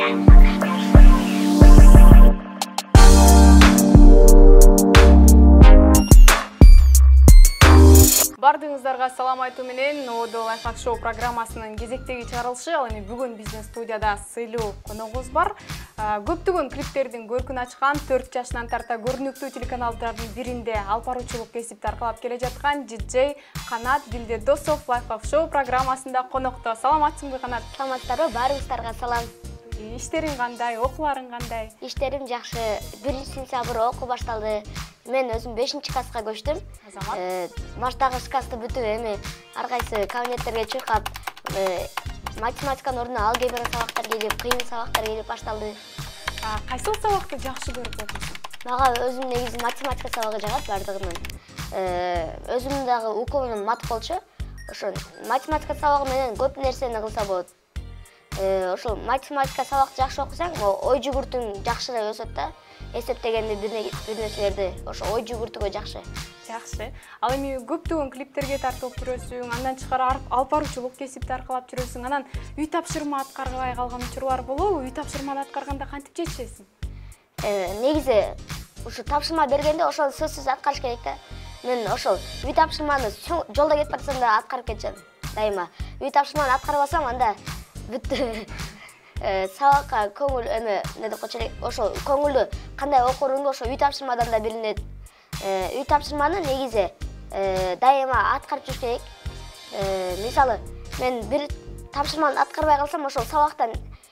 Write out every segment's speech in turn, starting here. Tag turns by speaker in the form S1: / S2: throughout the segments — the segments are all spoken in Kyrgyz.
S1: Бардыңыздарга салам айтуу менен Оодо Лайфхак шоу программасынын кезектеги чыгарылышы. Ал эми бүгүн биздин студияда сыйлуу коногубуз бар. Көптөгөн клиптердин көркүн ачкан 4 жашынан тарта көрүнүктүү телеканалдардын биринде алып баруучулук кесипти аркалап келе жаткан диджей Канат Дилдедосов Лайфхак шоу программасында конокто. Саламатсыңбы, Канат?
S2: Саламатсыздарбы? Баарыңыздарга салам.
S1: Иштериң кандай, окууларың кандай?
S2: Иштерим жакшы. 1-сентябрь окуу башталды. Мен өзүм 5-класска көчтүм. Марттагы классты бүтүп, эми ар кайсы кабинеттерге чуркап, математиканын ордуна алгебра сабактар келип, кыйын сабактар келип башталды.
S1: Кайсыл сабакты жакшы көрүп окуйсуң?
S2: Мага өзүм негизи математика сабагы жагат бардыгынан. Өзүм дагы укугум мат болчу. Ошо математика сабагы менен көп нерсени кылса болот. Ошол математика сабакты жакшы окусаң, ой жүгүртүң жакшыраак өсөт да. Эсептегенде бир нерселерди ошо ой жүгүртүүгө жакшы.
S1: Жакшы. Ал эми көптөгөн клиптерге тартылып жүрөсүң, андан тышкары алып баруучулук кесипти аркалап жүрөсүң. Анан үй тапшырма аткарбай калган учурлар болобу? Үй тапшырманы аткарганда кантип чечесиң?
S2: Негизи ушу тапшырма бергенде ошол сөзсүз аткарыш керек да. Мен ошол үй тапшырманы жолдо кетип барсам да аткарып кетчүм дайыма. Үй тапшырманы аткарбасам анда бүттү. Сабакка көңүл эмне деп койчу элек, ошол көңүлдү кандай окуруңду ошо үй тапшырмадан да билинет. Үй тапшырманы негизи дайыма аткарып жүрүш керек. Мисалы, мен бир тапшырманы аткарбай калсам, ошол сабактан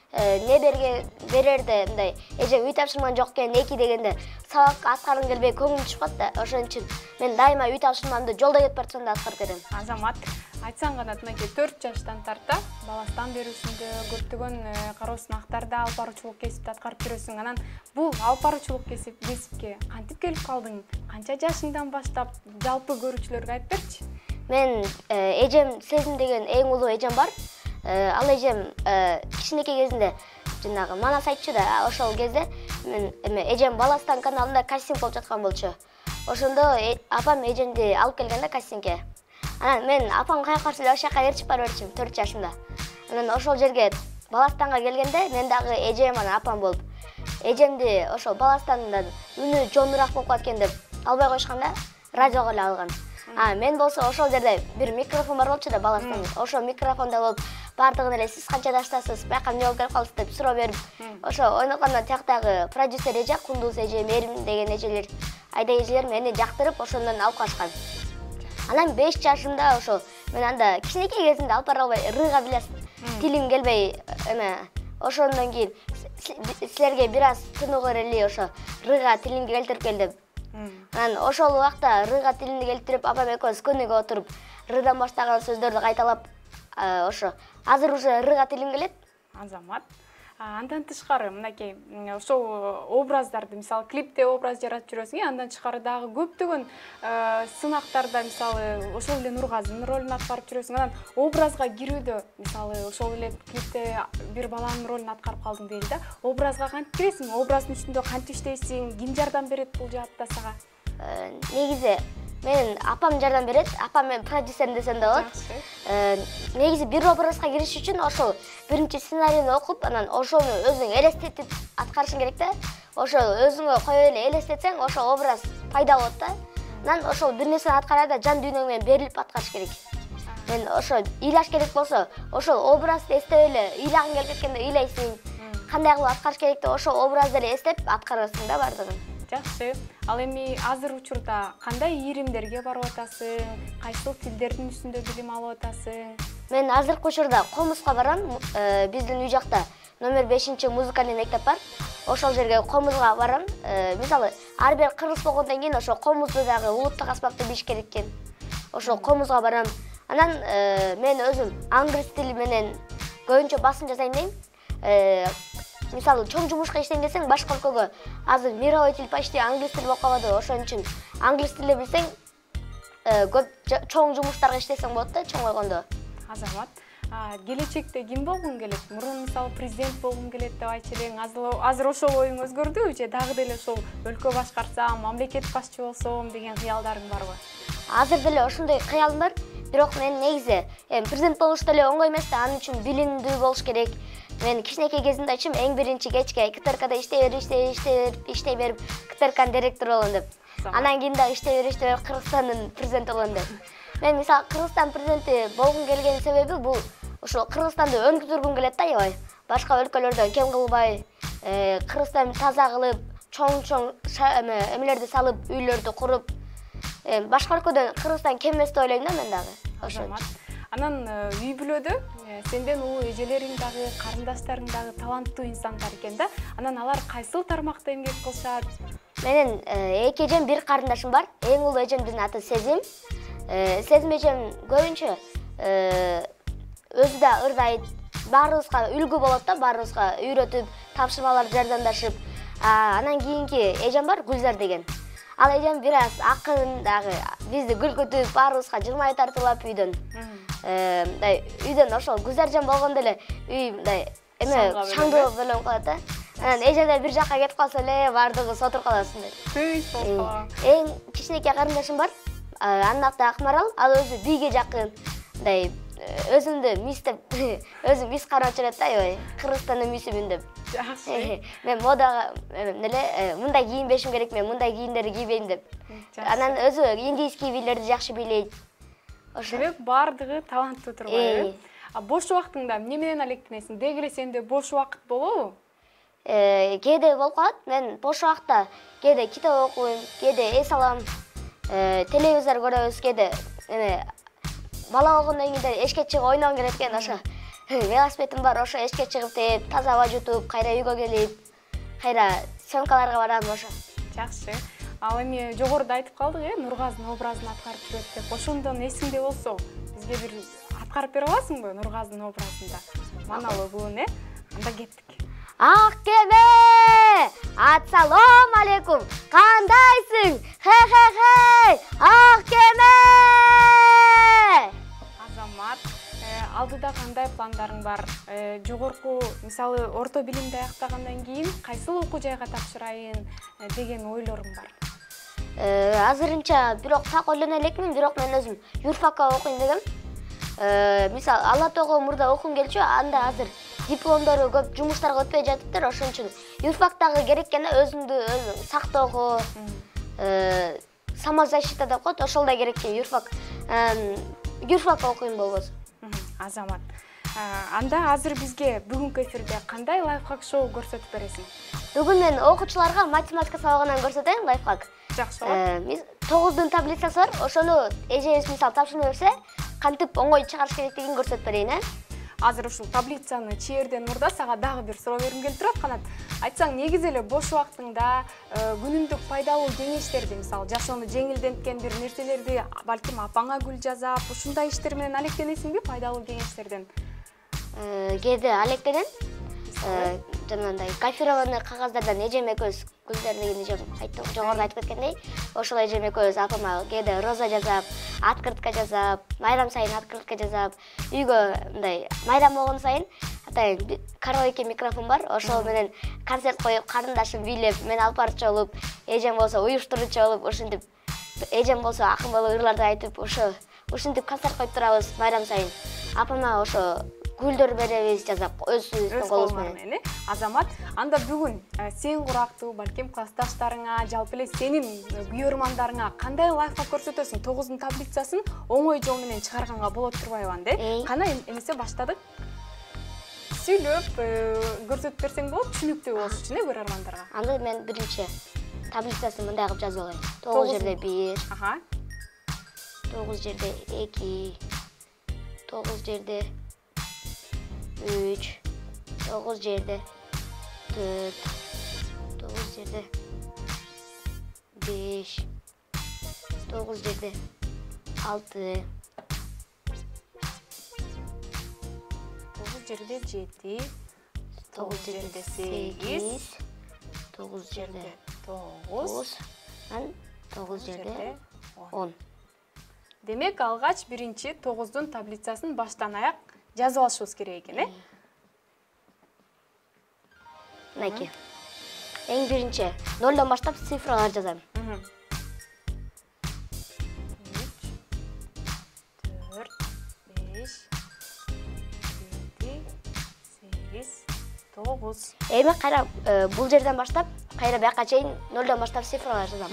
S2: не берерде мындай, эже үй тапшырмаң жок экен, эки дегенде сабакка аткаргым келбей көңүлүм түшүп калат да. Ошон үчүн мен дайыма үй тапшырмамды жолдо кетип барсам да аткарып кетем.
S1: Азамат, айтсаң Канат, мынакей 4 жаштан тарта баластан берүүсүндө көптөгөн кароо сынактарда алып баруучулук кесипти аткарып жүрөсүң. Анан бул алып баруучулук кесипке кантип келип калдың? Канча жашыңдан баштап жалпы көрүүчүлөргө айтып берчи?
S2: Мен эжем Сезим деген эң улуу эжем бар. Ал эжем кичинекей кезинде жанагы манас айтчу да, ошол кезде мен эжем Баластан каналында кастинг болуп жаткан болчу. Ошондо апам эжемди алып келген да кастингге. Анан мен апам каяка барса ошол жака ээрчип бара берчүм 4 жашымда. Анан ошол жерге Баластанга келгенде мен дагы эжем анан апам болуп, эжемди ошол Баластандан үнү жонураак болуп калат экен деп албай коюшкан да, радиого эле алган. Мен болсо ошол жерде бир микрофон бар болчу да Баластан. Ошол микрофонда болуп бардыгын эле сиз канча жаштасыз, бияка эмне болуп келип калдыңыз деп суроо берип, ошо ойногондон тияктагы продюсер эже, Кундуз эже, Мерим деген эжелер, Айда эжелер мени жактырып, ошондон алып калышкан. Анан 5 жашымда ошол мен анда кичинекей кезинде алып бара албай, рыга билесиз, тилим келбей ошондон кийин силерге бир аз тынуу көрели, ошо рыга тилимди келтирип кел деп. Анан ошол убакта рыга тилимди келтирип, апам экөөбүз көнүгө отуруп, рыдан баштаган сөздөрдү кайталап, ошо азыр уже рыга тилим келет.
S1: Азамат, андан тышкары мынакей ошол образдарды, мисалы клипте образ жаратып жүрөсүң, андан тышкары дагы көптөгөн сынактарда, мисалы ошол эле Нургазынын ролун аткарып жүрөсүң. Анан образга кирүүдө, мисалы ошол эле клипте бир баланын ролун аткарып калдың дейли да. Образга кантип киресиң? Образдын үстүндө кантип иштейсиң? Ким жардам берет бул жаатта сага?
S2: Негизи мен апам жардам берет, апам мен продюсерим десем да болот. Негизи бир образга кириш үчүн ошол биринчи сценарийни окуп, анан ошону өзүң элестетип аткарышың керек да. Ошол өзүңө коюп эле элестетсең, ошол образ пайда болот да. Анан ошол бир нерсени аткарганда жан дүйнөң менен берилип аткарыш керек. Мен ошо ыйлаш керек болсо, ошол образды эстеп эле ыйлагың келип кеткенде ыйлайсың. Кандай кылып аткарыш керек деп ошол образды эле эстеп аткарасың да бардыгын.
S1: Жакшы. Ал эми азыр учурда кандай ийримдерге барып атасың? Кайсыл тилдердин үстүндө билим алып атасың?
S2: Мен азыркы учурда Комузга барам. Биздин үй жакта номер 5 музыкальный мектеп бар. Ошол жерге Комузга барам. Мисалы, ар бир кыргыз болгондон кийин ошо Комузду дагы улуттук аспапты билиш керек экен. Ошол Комузга барам. Анан мен өзүм англис тили менен көбүнчө басым жасайм дейм. Мисалы, чоң жумушка иштейм десең, башка өлкөгө азыр мировой тил почти англис тили болуп калбады. Ошон үчүн англис тили билсең, көп чоң жумуштарга иштесең болот да, чоң койгондо.
S1: Азамат, келечекте ким болгуң келет? Мурун мисалы президент болгуң келет деп айтчу элең. Азыр ошол оюң өзгөрдүбү же дагы деле ошол өлкө башкарсам, мамлекет башчы болсом деген кыялдарың барбы?
S2: Азыр деле ошондой кыялым бар. Бирок мен негизи президент болуш деле оңой эмес да, анын үчүн билимдүү болуш керек. Мен кичинекей кезимде айтчым, эң биринчи кечке КТРКда иштей берип КТРКнын директору болом деп. Анан кийин дагы иштей берип Кыргызстандын президенти болом деп. Мен мисалы Кыргызстан президенти болгум келгенин себеби бул ошо Кыргызстанды өнүктүргүм келет да, аябай. Башка өлкөлөрдөн кем кылбай, Кыргызстанды таза кылып, чоң эмелерди салып, үйлөрдү куруп, башка өлкөдөн Кыргызстан кем эмес деп ойлойм да мен дагы. Ошо.
S1: Анан үй бүлөдө сенден улуу эжелериң дагы, карындаштарың дагы таланттуу инсандар экен да. Анан алар кайсыл тармакта эмгек кылышат?
S2: Менин 2 эжем, 1 карындашым бар. Эң улуу эжемдин аты Сезим. Сезим эжем көбүнчө өзү да ырдайт, баарыбызга үлгү болот да, баарыбызга үйрөтүп, тапшырмаларды жардамдашып. Анан кийинки эжем бар, Гүлзар деген. Ал эжем бир аз акын дагы, бизди күлкүтүп, баарыбызга жылмай тартуулап үйдөн. Үйдөн ошол Гүлзаржан болгондо эле үй мындай шаңдуу бөлөнүп калат да. Анан эжеде бир жакка кетип калса эле баардыгыбыз отуруп калабыз мындай.
S1: Тынч болуп калат.
S2: Эң кичинекей карындашым бар. Анын аты Акмарал. Ал өзү бийге жакын. Мындай өзүмдү мис деп, өзүм мис карап жүрөт да, аябай. Кыргызстандын мисимин деп.
S1: Жакшы.
S2: Мен модага мындай кийинбешим керек, мен мындай кийимдерди кийбейм деп. Анан өзү индийский бийлерди жакшы бийлейт.
S1: Демек баардыгы таланттуу турбайбы? Бош убактыңда эмне менен алектенесиң? Деги эле сенде бош убакыт болобу?
S2: Кээде болуп калат. Мен бош убакытта кээде китеп окуйм, кээде эс алам, телевизор көрөбүз, кээде бала болгондон кийин эшикке чыгып ойногум келет экен, ошо. Велосипедим бар, ошо эшикке чыгып тээп, таза аба жутуп, кайра үйгө келип, кайра съемкаларга барам ошо.
S1: Жакшы. Ал эми жогоруда айтып калдык, Нургазынын образын аткарып жүрөт деп. Ошондон эсиңде болсо, бизге бир аткарып бере аласыңбы Нургазынын образында? Монологун, Анда кеттик.
S2: Ак кеме! Ассалам алейкум! Кандайсың? Хе-хе-хе! Ак кеме!
S1: Азамат, алдыда кандай пландарың бар? Жогорку, мисалы, орто билимди аяктагандан кийин кайсыл окуу жайга тапшырайын деген ойлоруң бар?
S2: Азырынча бирок так ойлоно элекмин, бирок мен өзүм юрфакка окуйм дегем. Мисалы, Алла Тоого мурда окугум келчү, анда азыр дипломдору көп жумуштарга өтпөй жатыптыр, ошон үчүн юрфактагы керек экен да, өзүңдү сактоого, самозащита деп коет, ошол да керек экен юрфак. Юрфакка окуйм болбосо.
S1: Азамат, анда азыр бизге бүгүнкү эфирде кандай лайфхак шоу көрсөтүп бересиң?
S2: Бүгүн мен окуучуларга математика сабагынан көрсөтөйүн лайфхак.
S1: Жакшы болот.
S2: 9дун таблицасы бар, ошону эжебиз мисалы тапшырма берсе, кантип оңой чыгарыш керектигин көрсөтүп берейин,
S1: Азыр ушул таблицаны чиерден мурда сага дагы бир суроо бергим келип турат, Канат. Айтсаң, негизи эле бош убактыңда күнүмдүк пайдалуу кеңештерди, мисалы, жашоону жеңилдеткен бир нерселерди, балким апаңа гүл жазап, ушундай иштер менен алектенесиңби, пайдалуу кеңештерден?
S2: Кээде алектенем. Жанагындай кофированный кагаздардан эжем экөөбүз, Гүлзар деген эжем жогоруда айтып кеткендей, ошол эжем экөөбүз апама кээде роза жазап, открытка жазап, майрам сайын открытка жазап, үйгө мындай майрам болгон сайын атайын караоке микрофон бар, ошол менен концерт коюп, карындашым бийлеп, мен алып барчу болуп, эжем болсо уюштуруучу болуп, ушинтип эжем болсо акын болуп ырларды айтып, ушинтип концерт коюп турабыз майрам сайын. Апама ошо гүлдөр беребиз жазап, өзүбүздүн колубуз менен.
S1: Азамат, анда бүгүн сен курактуу, балким классташтарыңа, жалпы эле сенин күйөрмандарыңа кандай лайфхак көрсөтөсүң? 9дун таблицасын оңой жол менен чыгарганга болот турбайбы анда? Кана эмесе баштадык? Сүйлөп көрсөтүп берсең болот, түшүнүктүү болуш үчүн көрөрмандарга.
S2: Анда мен биринчи таблицасын мындай кылып жазып алайын. 9 жерде 1. 9 жерде 2. 9 жерде 3, 9 жерде 4, 9 жерде 5, 9 жерде 6,
S1: 9 жерде 7, 9 жерде 8, 9 жерде 9,
S2: 9 жерде 10.
S1: Демек, алгач биринчи 9дун таблицасын баштан аяк жазып алышыбыз керек экен,
S2: Мынакей. Эң биринчи 0дон баштап цифралар жазам.
S1: 3, 4, 8, 9.
S2: Эми кайра бул жерден баштап, кайра бияка чейин 0дон баштап цифралар жазам.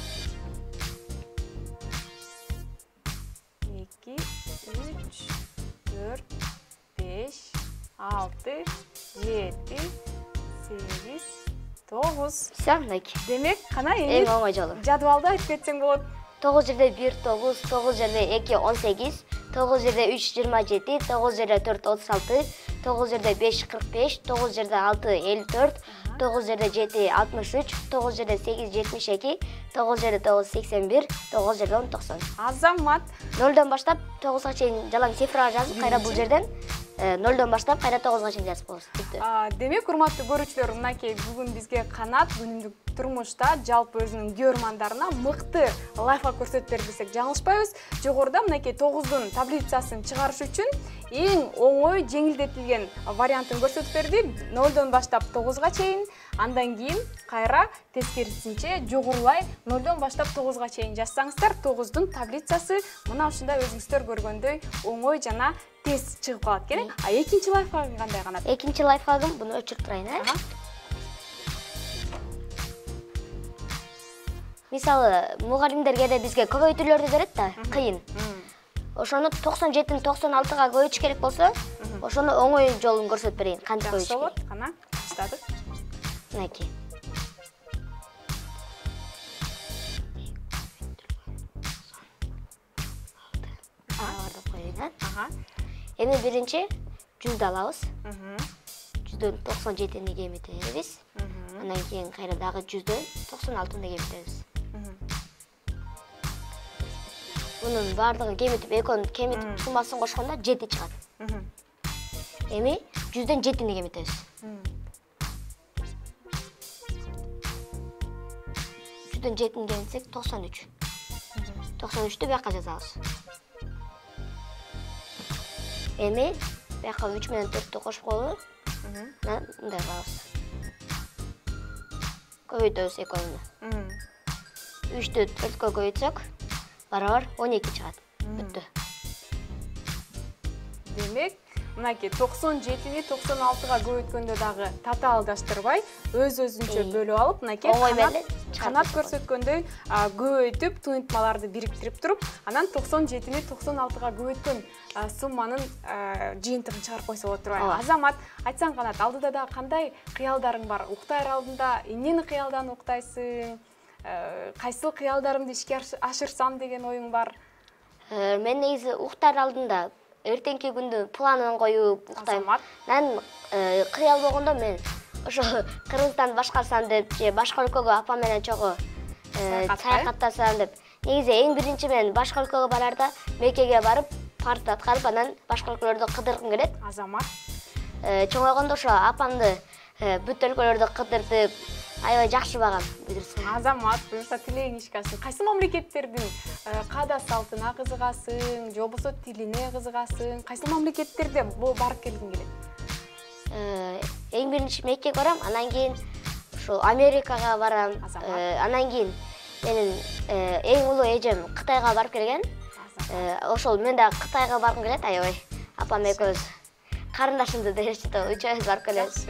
S1: 2, 3, 4, 5, 6, 7, 8, 9.
S2: Все, мынакей.
S1: Демек, кана
S2: Эң оңой жолу.
S1: жадвалды айтып кетсең болот.
S2: 9 жерде 1 9, 9 жерде 2 18, 9 жерде 3 27, 9 жерде 4 36, 9 жерде 5 45, 9 жерде 6 54, 9 жерде 7 63, 9 жерде 8 72, 9 жерде 9 81, 9 жерде 10 90.
S1: Азамат.
S2: 0дон баштап 9га чейин жалаң цифралар жазып, кайра бул жерден 0дон баштап кайра 9га чейин жазып коебуз. Бүттү.
S1: Демек, урматтуу көрүүчүлөр, мынакей бүгүн бизге Канат күнүмдүк турмушта жалпы өзүнүн көрмандарына мыкты лайфхак көрсөтүп берди десек жаңылышпайбыз. Жогоруда мынакей 9дун таблицасын чыгарыш үчүн эң оңой жеңилдетилген вариантын көрсөтүп берди. 0дон баштап 9га чейин, андан кийин кайра тескерисинче жогорулай 0дон баштап 9га чейин жазсаңыздар, 9дун таблицасы мына ушундай өзүңүздөр көргөндөй оңой жана тез чыгып калат экен. А экинчи лайфхагы кандай, Канат?
S2: Экинчи лайфхагым, буну өчүрүп турайын, Мисалы, мугалимдер кээде бизге көбөйтүүлөрдү берет да, кыйын. Ошону 97-ни 96-га көбөйтүш керек болсо, ошону оңой жолун көрсөтүп берейин. Кантип көбөйтүш керек?
S1: Жакшы болот, кана баштадык.
S2: Мынакей. Эми биринчи 100ду алабыз. 100дөн 97-ни кемитебиз. Андан кийин кайра дагы 100дөн 96-ны кемитебиз. Bunun бардығын кемітіп, эконun кемітіп сумасын қошқанда 7 чыгат. Эми 100дөн 7-ни кемитебиз. 100дөн 7-ни кемитсек 93. 93'tü бияка жазабыз. Эми бияка 3 менен 4-тү кошуп коюп, мындай кылабыз. Көбөйтөбүз эконуну. 3-тү 4-кө көбөйтсөк, барабар 12 чыгат. Бүттү.
S1: Демек, мынакей 97-ни 96-га көбөйткөндө дагы тата алдаштырбай, өз-өзүнчө бөлүп алып, мынакей Канат көрсөткөндөй көбөйтүп, туйынтмаларды бириктирип туруп, анан 97-ни 96-га көбөйткөн сумманын жыйынтыгын чыгарып койсо болот турбайбы? Азамат, айтсаң Канат, алдыда да кандай кыялдарың бар? Уктайыр алдында эмнени кыялдан уктайсың? Кайсыл кыялдарымды ишке ашырсам деген оюң бар?
S2: Мен негизи уктар алдында эртеңки күндү планын коюп уктайм. Мен кыял болгондо мен ошо Кыргызстанды башкарсам деп, же башка өлкөгө апам менен чогуу саякаттасам деп. Негизи эң биринчи мен башка өлкөгө барарда Меккеге барып, парз аткарып, анан башка өлкөлөрдү кыдыргым келет.
S1: Азамат.
S2: Чоңойгондо ошо апамды бүт өлкөлөрдү кыдыртып, аябай жакшы багам билирсиң.
S1: Азамат, буюрса тилегиң ишке ашсын. Кайсы мамлекеттердин каада салтына кызыгасың, же болбосо тилине кызыгасың? Кайсы мамлекеттерде барып келгиң келет?
S2: Эң биринчи Меккеге барам, анан кийин ошо Америкага барам. Анан кийин менин эң улуу эжем Кытайга барып келген. Ошол мен да Кытайга баргым келет, аябай. Апам экөөбүз карындашымды дешти, үчөөбүз барып келебиз.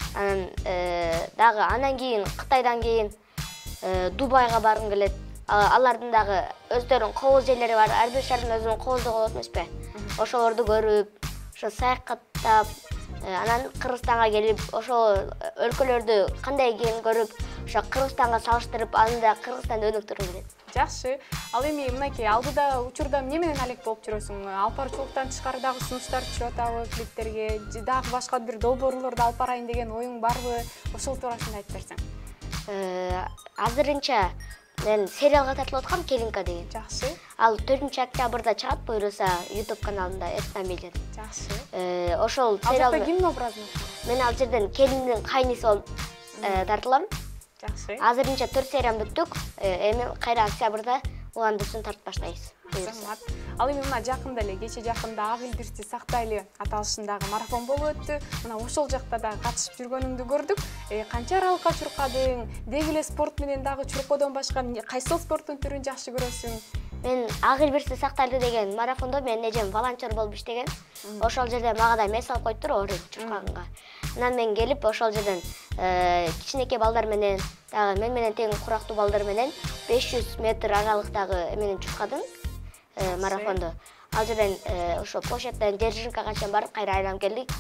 S2: Анан кийин Кытайдан кийин Дубайга баргым келет. Алардын дагы өздөрүнүн кооз жерлери бар. Ар бир шаардын өзүнүн кооздугу болот эмеспи? Ошолорду көрүп, ошо саякаттап, анан Кыргызстанга келип, ошол өлкөлөрдү кандай экенин көрүп, ошо Кыргызстанга салыштырып, анда Кыргызстанды өнүктүргүм келет.
S1: Жакшы. Ал эми мынакей алдыда учурда эмне менен алек болуп жүрөсүң? Алпарчылыктан тышкары дагы сунуштар түшүп атабы клиптерге, же дагы башка бир долбоорлорду алып барайын деген оюң барбы? Ошол туурасында айтып берсең.
S2: Азырынча мен сериалга тартылып аткам, Келинка деген.
S1: Жакшы.
S2: Ал 4-октябрда чыгат, буюрса YouTube каналында Эстамилден.
S1: Жакшы.
S2: Ошол сериал.
S1: Ал кимдин образын?
S2: Мен ал жерден келиндин кайниси болуп тартылам.
S1: Жакшы.
S2: Азырынча 4 сериям бүттүк. Эми кайра октябрда уландыруусын тартып баштайбыз.
S1: Азамат. Ал эми мына жакында эле, кече жакында Ак Илдирти Сактайлы аталышындагы марафон болуп өттү. Мына ошол жакта да катышып жүргөнүңдү көрдүк. Канча аралыкка чуркадың? Деги эле спорт менен дагы чуркоодон башка кайсыл спорттун түрүн жакшы көрөсүң?
S2: Мен Ак эл бирси сакталды деген марафондо менин эжем волонтер болуп иштеген. Ошол жерде мага да мес алып койдур ооруп чуркаганга. Анан мен келип ошол жерден кичинекей балдар менен, дагы мен менен тең курактуу балдар менен 500 метр аралыктагы эменен чуркадым марафондо. Ал жерден ошо площадьтан Жержинкага чейин барып кайра айланып келдик.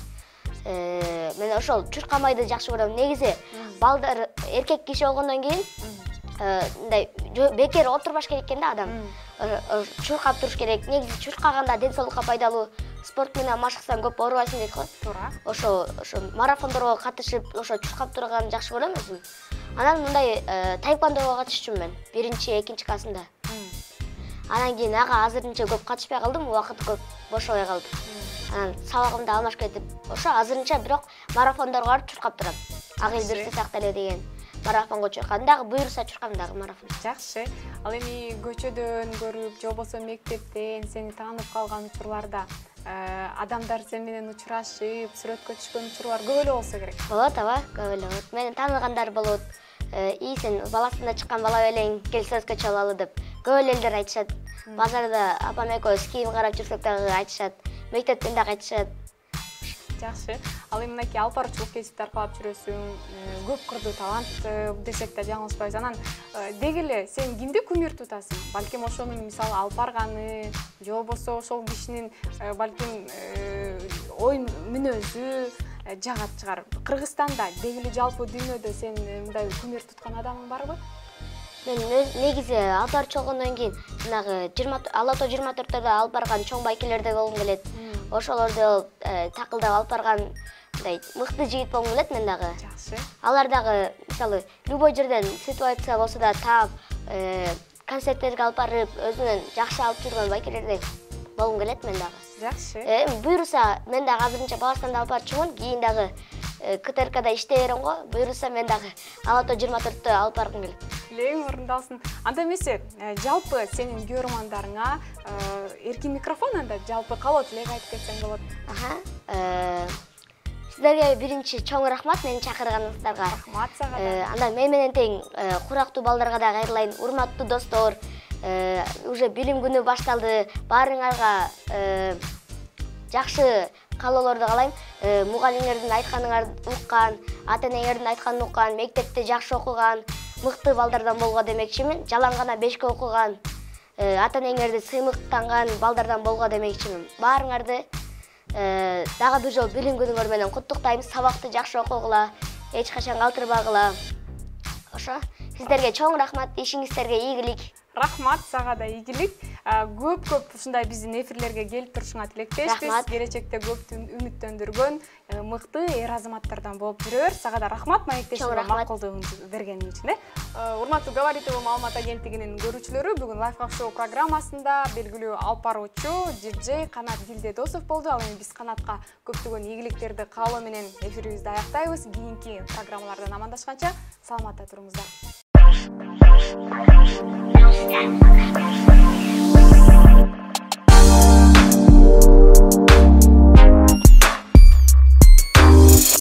S2: Мен ошол чуркамайды жакшы көрөм. Негизи балдар эркек киши болгондон кийин мындай бекер отурбаш керек экен да адам. Чуркап туруш керек. Негизи чуркаганда ден соолукка пайдалуу. Спорт менен машыксаң көп оорубайсың дейт го.
S1: Туура.
S2: Ошо марафондорго катышып, ошо чуркап турганды жакшы көрөм өзүм. Анан мындай таэквондого катышчумун мен. 1-2 классында. Анан кийин ага азырынча көп катышпай калдым, убакыт көп бошобой калды. Анан сабагымды алмашып кетип, ошо азырынча бирок марафондорго барып чуркап турам. Ак эл бирси сактале деген марафонго чуркадым дагы, буйруса чуркадым дагы марафон.
S1: Жакшы. Ал эми көчөдөн көрүп, же болбосо мектептен сени таанып калган учурларда адамдар сен менен учурашып, сүрөткө түшкөн учурлар көп эле болсо керек.
S2: Болот, аба, көп эле болот. Мени тааныгандар болот. Сен баласында чыккан бала белең, кел сөзгө чалалы деп көп элдер айтышат. Базарда апам экөөбүз кийим карап жүрсөк дагы айтышат. Мектептен дагы айтышат.
S1: Жакшы. Ал эми мынакей алпарчылык кесипти аркалап жүрөсүң, көп кырдуу талант десек да жаңылышпайбыз. Анан деги эле сен кимди кумир тутасың? Балким ошонун мисалы алып барганы, же болбосо ошол кишинин балким ой мүнөзү жагат чыгар. Кыргызстанда деги эле жалпы дүйнөдө сен мындай кумир туткан адамың барбы?
S2: Мен негизи алпарчы болгондон кийин жанагы Алато 24-дө алып барган чоң байкелерде болгум келет. Ошолорду такылдап алып барган мындай мыкты жигит болгум келет мен дагы.
S1: Жакшы.
S2: Алар дагы мисалы любой жерден ситуация болсо да таап, концерттерге алып барып, өзүнөн жакшы алып жүргөн байкелерден болгум келет мен дагы.
S1: Жакшы.
S2: Буйруса мен дагы азырынча Баластанда алып барчумун, кийин дагы КТРКда иштей берем го. Буйруса мен дагы Алато 24-тө алып баргым келет.
S1: Тилегиң орундалсын. Анда эмесе, жалпы сенин көрөрмандарыңа эркин микрофон, анда жалпы калоо тилек айтып кетсең болот.
S2: Сиздерге биринчи чоң рахмат мени чакырганыңыздарга.
S1: Рахмат сага да.
S2: Анда мен менен тең курактуу балдарга да кайрылайын. Урматтуу достор, уже билим күнү башталды. Баарыңарга жакшы каалоолорду каалайм. Мугалимдердин айтканыңарды уккан, ата-энеңердин айтканын уккан, мектепте жакшы окуган, мыкты балдардан болго демекчимин. Жалаң гана 5 окуган, ата-энеңерди сыймыктанган балдардан болго демекчимин. Баарыңарды дагы бир жол билим күнүңөр менен куттуктайм. Сабакты жакшы окугула, эч качан калтырбагыла. Ошо сиздерге чоң рахмат, ишиңиздерге ийгилик.
S1: Рахмат сага да ийгилик. Көп ушундай биздин эфирлерге келип турушуңа тилектешпиз. Келечекте көп үмүттөндүргөн мыкты эр азаматтардан болуп жүрөр. Сага да рахмат маектешиңе макулдугуңду бергениң үчүн. Урматтуу Говорит маалымат агенттигинин көрүүчүлөрү, бүгүн Лайфхак шоу программасында белгилүү алып баруучу диджей Канат Дилдедосов болду. Ал эми биз Канатка көптөгөн ийгиликтерди каалоо менен эфирибизди аяктайбыз. Кийинки программалардан амандашканча саламатта туруңуздар.